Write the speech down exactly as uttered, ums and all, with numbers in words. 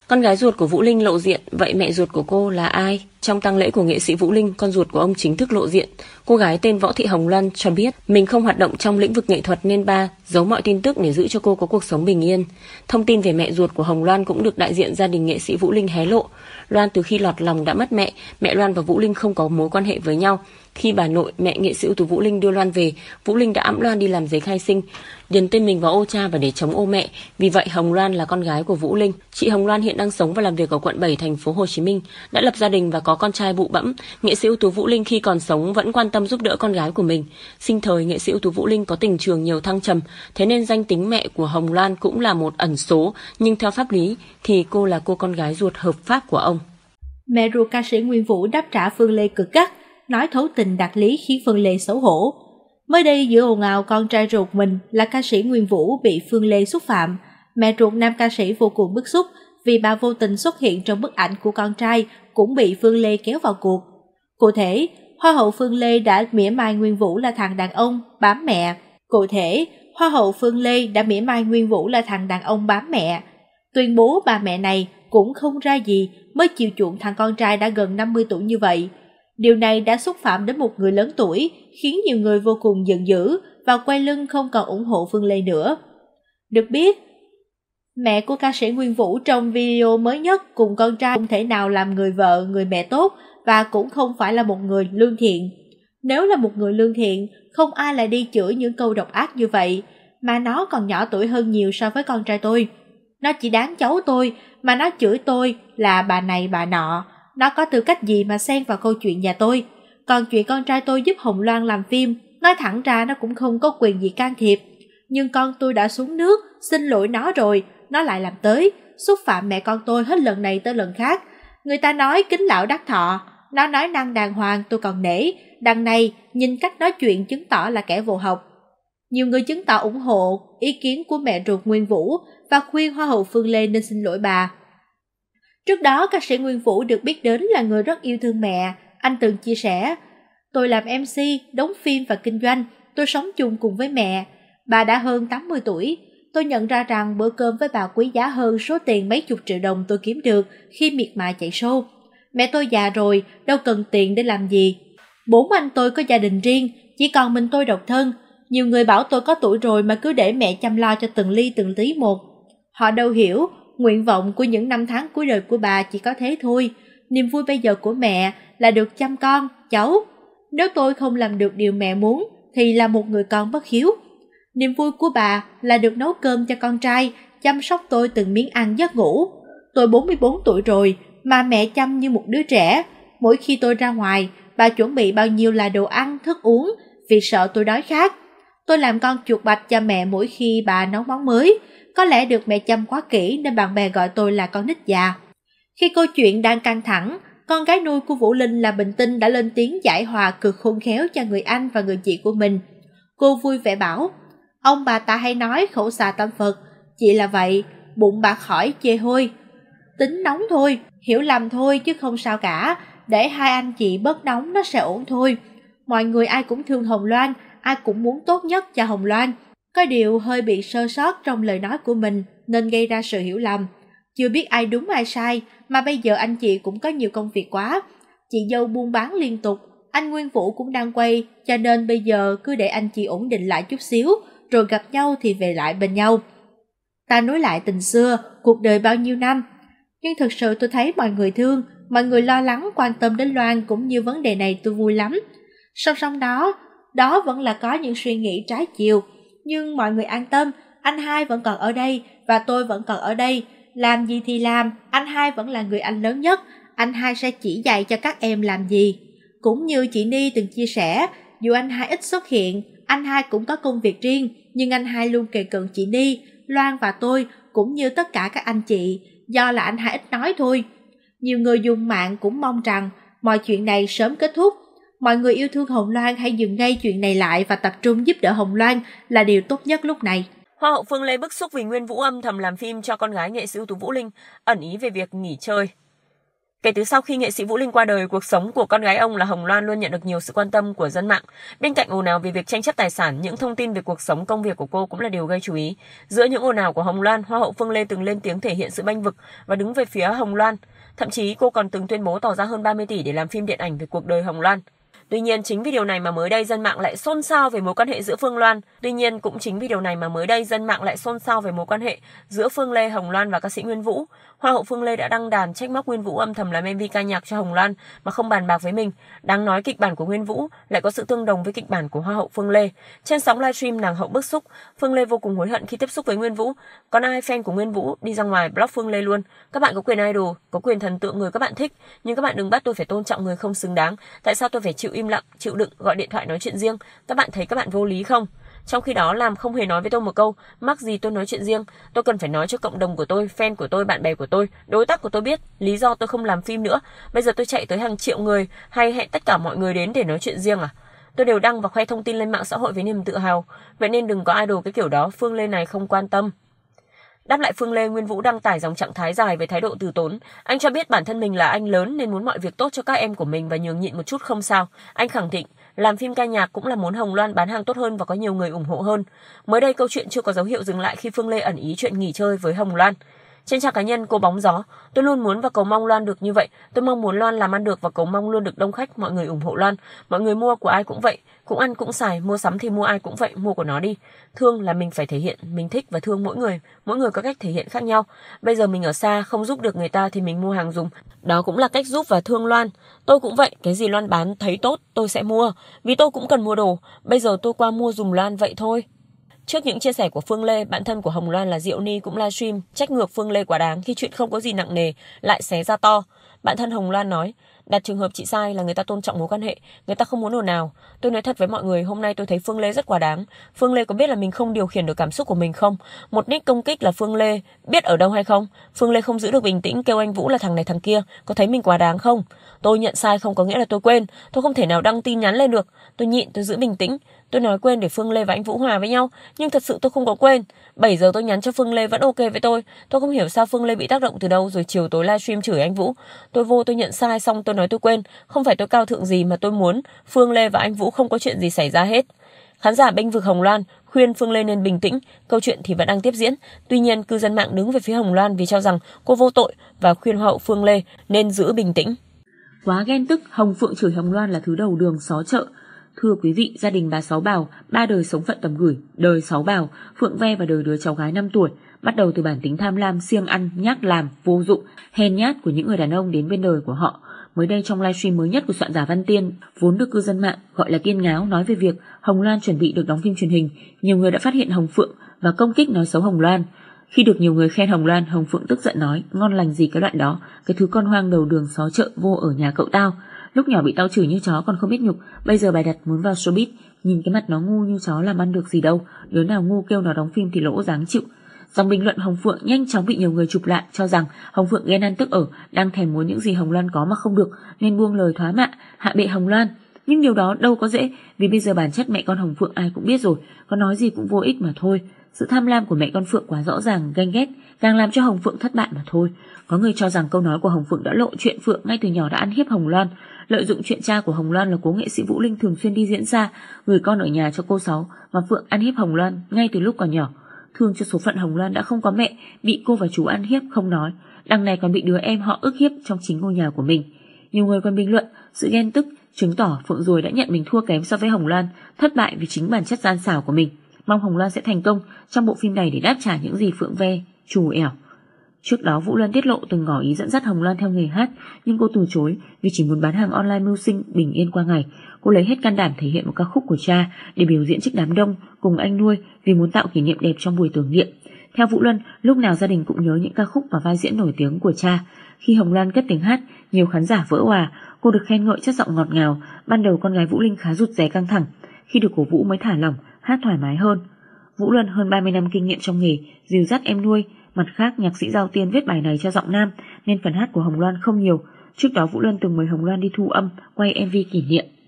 Con gái ruột của Vũ Linh lộ diện, vậy mẹ ruột của cô là ai? Trong tang lễ của nghệ sĩ Vũ Linh, con ruột của ông chính thức lộ diện. Cô gái tên Võ Thị Hồng Loan cho biết mình không hoạt động trong lĩnh vực nghệ thuật nên ba giấu mọi tin tức để giữ cho cô có cuộc sống bình yên. Thông tin về mẹ ruột của Hồng Loan cũng được đại diện gia đình nghệ sĩ Vũ Linh hé lộ. Loan từ khi lọt lòng đã mất mẹ, mẹ Loan và Vũ Linh không có mối quan hệ với nhau. Khi bà nội, mẹ nghệ sĩ ưu tú Vũ Linh đưa Loan về, Vũ Linh đã ẵm Loan đi làm giấy khai sinh, điền tên mình vào ô cha và để chống ô mẹ. Vì vậy Hồng Loan là con gái của Vũ Linh. Chị Hồng Loan hiện đang sống và làm việc ở quận bảy thành phố Hồ Chí Minh, đã lập gia đình và có con trai bụ bẫm. Nghệ sĩ ưu tú Vũ Linh khi còn sống vẫn quan tâm giúp đỡ con gái của mình. Sinh thời nghệ sĩ ưu tú Vũ Linh có tình trường nhiều thăng trầm, thế nên danh tính mẹ của Hồng Loan cũng là một ẩn số, nhưng theo pháp lý thì cô là cô con gái ruột hợp pháp của ông. Mẹ ruột ca sĩ Nguyên Vũ đáp trả Phương Lê cực gắt, nói thấu tình đạt lý khiến Phương Lê xấu hổ. Mới đây giữa ồn ào con trai ruột mình là ca sĩ Nguyên Vũ bị Phương Lê xúc phạm, mẹ ruột nam ca sĩ vô cùng bức xúc vì bà vô tình xuất hiện trong bức ảnh của con trai cũng bị Phương Lê kéo vào cuộc. Cụ thể, Hoa hậu Phương Lê đã mỉa mai Nguyên Vũ là thằng đàn ông bám mẹ. Cụ thể, Hoa hậu Phương Lê đã mỉa mai Nguyên Vũ là thằng đàn ông bám mẹ. Tuyên bố bà mẹ này cũng không ra gì mới chiều chuộng thằng con trai đã gần năm mươi tuổi như vậy. Điều này đã xúc phạm đến một người lớn tuổi, khiến nhiều người vô cùng giận dữ và quay lưng không còn ủng hộ Phương Lê nữa. Được biết, mẹ của ca sĩ Nguyên Vũ trong video mới nhất cùng con trai không thể nào làm người vợ, người mẹ tốt và cũng không phải là một người lương thiện. Nếu là một người lương thiện, không ai lại đi chửi những câu độc ác như vậy, mà nó còn nhỏ tuổi hơn nhiều so với con trai tôi. Nó chỉ đáng cháu tôi, mà nó chửi tôi là bà này bà nọ. Nó có tư cách gì mà xen vào câu chuyện nhà tôi? Còn chuyện con trai tôi giúp Hồng Loan làm phim, nói thẳng ra nó cũng không có quyền gì can thiệp. Nhưng con tôi đã xuống nước, xin lỗi nó rồi, nó lại làm tới, xúc phạm mẹ con tôi hết lần này tới lần khác. Người ta nói kính lão đắc thọ, nó nói năng đàng hoàng tôi còn nể, đằng này nhìn cách nói chuyện chứng tỏ là kẻ vô học. Nhiều người chứng tỏ ủng hộ ý kiến của mẹ ruột Nguyên Vũ và khuyên Hoa hậu Phương Lê nên xin lỗi bà. Trước đó, ca sĩ Nguyên Vũ được biết đến là người rất yêu thương mẹ. Anh từng chia sẻ, tôi làm em xê, đóng phim và kinh doanh, tôi sống chung cùng với mẹ. Bà đã hơn tám mươi tuổi. Tôi nhận ra rằng bữa cơm với bà quý giá hơn số tiền mấy chục triệu đồng tôi kiếm được khi miệt mài chạy show. Mẹ tôi già rồi, đâu cần tiền để làm gì. Bốn anh tôi có gia đình riêng, chỉ còn mình tôi độc thân. Nhiều người bảo tôi có tuổi rồi mà cứ để mẹ chăm lo cho từng ly từng tí một. Họ đâu hiểu, nguyện vọng của những năm tháng cuối đời của bà chỉ có thế thôi. Niềm vui bây giờ của mẹ là được chăm con, cháu. Nếu tôi không làm được điều mẹ muốn thì là một người con bất hiếu. Niềm vui của bà là được nấu cơm cho con trai, chăm sóc tôi từng miếng ăn giấc ngủ. Tôi bốn mươi bốn tuổi rồi mà mẹ chăm như một đứa trẻ. Mỗi khi tôi ra ngoài, bà chuẩn bị bao nhiêu là đồ ăn, thức uống vì sợ tôi đói khát. Tôi làm con chuột bạch cho mẹ mỗi khi bà nấu món mới. Có lẽ được mẹ chăm quá kỹ nên bạn bè gọi tôi là con nít già. Khi câu chuyện đang căng thẳng, con gái nuôi của Vũ Linh là Bình Tinh đã lên tiếng giải hòa cực khôn khéo cho người anh và người chị của mình. Cô vui vẻ bảo, ông bà ta hay nói khẩu xà tâm Phật, chị là vậy, bụng bạc khỏi chê hôi. Tính nóng thôi, hiểu lầm thôi chứ không sao cả, để hai anh chị bớt nóng nó sẽ ổn thôi. Mọi người ai cũng thương Hồng Loan, ai cũng muốn tốt nhất cho Hồng Loan. Có điều hơi bị sơ sót trong lời nói của mình nên gây ra sự hiểu lầm. Chưa biết ai đúng ai sai mà bây giờ anh chị cũng có nhiều công việc quá. Chị dâu buôn bán liên tục, anh Nguyên Vũ cũng đang quay, cho nên bây giờ cứ để anh chị ổn định lại chút xíu, rồi gặp nhau thì về lại bên nhau. Ta nối lại tình xưa, cuộc đời bao nhiêu năm. Nhưng thực sự tôi thấy mọi người thương, mọi người lo lắng quan tâm đến Loan cũng như vấn đề này tôi vui lắm. Song song đó, đó vẫn là có những suy nghĩ trái chiều. Nhưng mọi người an tâm, anh hai vẫn còn ở đây và tôi vẫn còn ở đây. Làm gì thì làm, anh hai vẫn là người anh lớn nhất, anh hai sẽ chỉ dạy cho các em làm gì. Cũng như chị Ni từng chia sẻ, dù anh hai ít xuất hiện, anh hai cũng có công việc riêng, nhưng anh hai luôn kề cận chị Ni, Loan và tôi, cũng như tất cả các anh chị, do là anh hai ít nói thôi. Nhiều người dùng mạng cũng mong rằng mọi chuyện này sớm kết thúc. Mọi người yêu thương Hồng Loan hãy dừng ngay chuyện này lại và tập trung giúp đỡ Hồng Loan là điều tốt nhất lúc này. Hoa hậu Phương Lê bức xúc vì Nguyên Vũ âm thầm làm phim cho con gái nghệ sĩ ưu tú Vũ Linh, ẩn ý về việc nghỉ chơi. Kể từ sau khi nghệ sĩ Vũ Linh qua đời, cuộc sống của con gái ông là Hồng Loan luôn nhận được nhiều sự quan tâm của dân mạng. Bên cạnh ồn ào về việc tranh chấp tài sản, những thông tin về cuộc sống công việc của cô cũng là điều gây chú ý. Giữa những ồn ào của Hồng Loan, Hoa hậu Phương Lê từng lên tiếng thể hiện sự bênh vực và đứng về phía Hồng Loan. Thậm chí cô còn từng tuyên bố bỏ ra hơn ba mươi tỷ để làm phim điện ảnh về cuộc đời Hồng Loan. Tuy nhiên, chính vì điều này mà mới đây dân mạng lại xôn xao về mối quan hệ giữa Phương Loan. Tuy nhiên, cũng chính vì điều này mà mới đây dân mạng lại xôn xao về mối quan hệ giữa Phương Lê, Hồng Loan và ca sĩ Nguyên Vũ. Hoa hậu Phương Lê đã đăng đàn trách móc Nguyên Vũ âm thầm làm em vê ca nhạc cho Hồng Loan mà không bàn bạc với mình. Đáng nói kịch bản của Nguyên Vũ lại có sự tương đồng với kịch bản của Hoa hậu Phương Lê. Trên sóng livestream nàng hậu bức xúc, Phương Lê vô cùng hối hận khi tiếp xúc với Nguyên Vũ. Còn ai fan của Nguyên Vũ đi ra ngoài block Phương Lê luôn. Các bạn có quyền idol, có quyền thần tượng người các bạn thích, nhưng các bạn đừng bắt tôi phải tôn trọng người không xứng đáng. Tại sao tôi phải chịu im lặng, chịu đựng, gọi điện thoại nói chuyện riêng? Các bạn thấy các bạn vô lý không? Trong khi đó làm không hề nói với tôi một câu, mắc gì tôi nói chuyện riêng, tôi cần phải nói cho cộng đồng của tôi, fan của tôi, bạn bè của tôi, đối tác của tôi biết lý do tôi không làm phim nữa. Bây giờ tôi chạy tới hàng triệu người hay hẹn tất cả mọi người đến để nói chuyện riêng à? Tôi đều đăng và khoe thông tin lên mạng xã hội với niềm tự hào, vậy nên đừng có idol cái kiểu đó, Phương Lê này không quan tâm. Đáp lại Phương Lê, Nguyên Vũ đăng tải dòng trạng thái dài về thái độ từ tốn. Anh cho biết bản thân mình là anh lớn nên muốn mọi việc tốt cho các em của mình và nhường nhịn một chút không sao. Anh khẳng định làm phim ca nhạc cũng là muốn Hồng Loan bán hàng tốt hơn và có nhiều người ủng hộ hơn. Mới đây câu chuyện chưa có dấu hiệu dừng lại khi Phương Lê ẩn ý chuyện nghỉ chơi với Hồng Loan. Trên trang cá nhân cô bóng gió, tôi luôn muốn và cầu mong Loan được như vậy. Tôi mong muốn Loan làm ăn được và cầu mong luôn được đông khách, mọi người ủng hộ Loan. Mọi người mua của ai cũng vậy, cũng ăn cũng xài, mua sắm thì mua ai cũng vậy, mua của nó đi. Thương là mình phải thể hiện, mình thích và thương mỗi người, mỗi người có cách thể hiện khác nhau. Bây giờ mình ở xa, không giúp được người ta thì mình mua hàng dùng. Đó cũng là cách giúp và thương Loan. Tôi cũng vậy, cái gì Loan bán thấy tốt tôi sẽ mua, vì tôi cũng cần mua đồ. Bây giờ tôi qua mua dùm Loan vậy thôi. Trước những chia sẻ của Phương Lê, bạn thân của Hồng Loan là Diệu Ni cũng livestream trách ngược Phương Lê quá đáng khi chuyện không có gì nặng nề lại xé ra to. Bạn thân Hồng Loan nói, đặt trường hợp chị sai là người ta tôn trọng mối quan hệ, người ta không muốn ồn ào. Tôi nói thật với mọi người, hôm nay tôi thấy Phương Lê rất quá đáng. Phương Lê có biết là mình không điều khiển được cảm xúc của mình không? Một nick công kích là Phương Lê, biết ở đâu hay không? Phương Lê không giữ được bình tĩnh kêu anh Vũ là thằng này thằng kia, có thấy mình quá đáng không? Tôi nhận sai không có nghĩa là tôi quên, tôi không thể nào đăng tin nhắn lên được. Tôi nhịn, tôi giữ bình tĩnh. Tôi nói quên để Phương Lê và anh Vũ hòa với nhau, nhưng thật sự tôi không có quên. bảy giờ tôi nhắn cho Phương Lê vẫn ok với tôi. Tôi không hiểu sao Phương Lê bị tác động từ đâu rồi chiều tối livestream chửi anh Vũ. Tôi vô tôi nhận sai xong tôi nói tôi quên, không phải tôi cao thượng gì mà tôi muốn Phương Lê và anh Vũ không có chuyện gì xảy ra hết. Khán giả bênh vực Hồng Loan, khuyên Phương Lê nên bình tĩnh, câu chuyện thì vẫn đang tiếp diễn. Tuy nhiên, cư dân mạng đứng về phía Hồng Loan vì cho rằng cô vô tội và khuyên Hoa hậu Phương Lê nên giữ bình tĩnh. Quá ghen tức, Hồng Phượng chửi Hồng Loan là thứ đầu đường xó chợ. Thưa quý vị, gia đình bà Sáu Bảo, ba đời sống phận tầm gửi, đời Sáu Bảo, Phượng Ve và đời đứa cháu gái năm tuổi, bắt đầu từ bản tính tham lam, siêng ăn, nhác làm, vô dụng, hèn nhát của những người đàn ông đến bên đời của họ. Mới đây trong livestream mới nhất của soạn giả Văn Tiên, vốn được cư dân mạng gọi là Tiên Ngáo, nói về việc Hồng Loan chuẩn bị được đóng phim truyền hình, nhiều người đã phát hiện Hồng Phượng và công kích nói xấu Hồng Loan. Khi được nhiều người khen Hồng Loan, Hồng Phượng tức giận nói, ngon lành gì cái đoạn đó, cái thứ con hoang đầu đường xó chợ vô ở nhà cậu tao. Lúc nhỏ bị tao chửi như chó còn không biết nhục, bây giờ bài đặt muốn vào showbiz, nhìn cái mặt nó ngu như chó làm ăn được gì đâu, đứa nào ngu kêu nó đóng phim thì lỗ dáng chịu. Dòng bình luận Hồng Phượng nhanh chóng bị nhiều người chụp lại, cho rằng Hồng Phượng ghen ăn tức ở, đang thèm muốn những gì Hồng Loan có mà không được, nên buông lời thoá mạ, hạ bệ Hồng Loan. Nhưng điều đó đâu có dễ, vì bây giờ bản chất mẹ con Hồng Phượng ai cũng biết rồi, có nói gì cũng vô ích mà thôi. Sự tham lam của mẹ con Phượng quá rõ ràng, ganh ghét, càng làm cho Hồng Phượng thất bại mà thôi. Có người cho rằng câu nói của Hồng Phượng đã lộ chuyện Phượng ngay từ nhỏ đã ăn hiếp Hồng Loan, lợi dụng chuyện cha của Hồng Loan là cố nghệ sĩ Vũ Linh thường xuyên đi diễn ra, gửi con ở nhà cho cô Sáu, mà Phượng ăn hiếp Hồng Loan ngay từ lúc còn nhỏ. Thương cho số phận Hồng Loan đã không có mẹ, bị cô và chú ăn hiếp không nói, đằng này còn bị đứa em họ ức hiếp trong chính ngôi nhà của mình. Nhiều người còn bình luận sự ghen tức chứng tỏ Phượng Ruồi đã nhận mình thua kém so với Hồng Loan, thất bại vì chính bản chất gian xảo của mình. Mong Hồng Loan sẽ thành công trong bộ phim này để đáp trả những gì Phượng Ve trù ẻo. Trước đó Vũ Luân tiết lộ từng ngỏ ý dẫn dắt Hồng Loan theo nghề hát, nhưng cô từ chối vì chỉ muốn bán hàng online mưu sinh bình yên qua ngày. Cô lấy hết can đảm thể hiện một ca khúc của cha để biểu diễn trước đám đông cùng anh nuôi vì muốn tạo kỷ niệm đẹp trong buổi tưởng niệm. Theo Vũ Luân, lúc nào gia đình cũng nhớ những ca khúc và vai diễn nổi tiếng của cha. Khi Hồng Loan cất tiếng hát, nhiều khán giả vỡ òa. Cô được khen ngợi chất giọng ngọt ngào. Ban đầu con gái Vũ Linh khá rụt rè căng thẳng, khi được cổ vũ mới thả lỏng, hát thoải mái hơn. Vũ Luân hơn ba mươi năm kinh nghiệm trong nghề, dìu dắt em nuôi. Mặt khác, nhạc sĩ Giao Tiên viết bài này cho giọng nam nên phần hát của Hồng Loan không nhiều. Trước đó Vũ Luân từng mời Hồng Loan đi thu âm, quay em vê kỷ niệm.